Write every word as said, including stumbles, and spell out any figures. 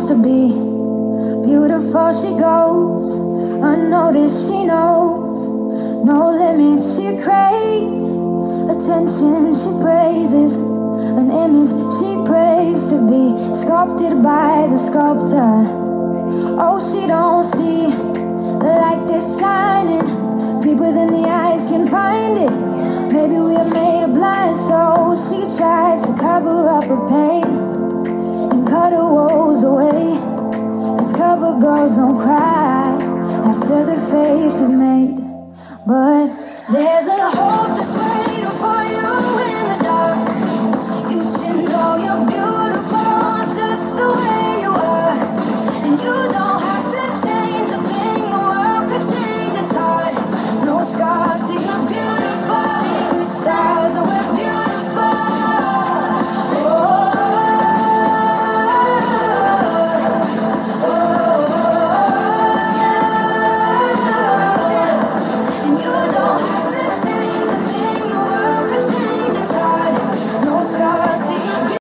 to be. Beautiful she goes, unnoticed she knows. No limits she craves, attention she praises. An image she prays to be, sculpted by the sculptor. Oh, she don't see the light that's shining deeper than the eyes can find it. Maybe we're made of blind, so she tries to cover up her pain and cut her woes away. Cause cover girls don't cry.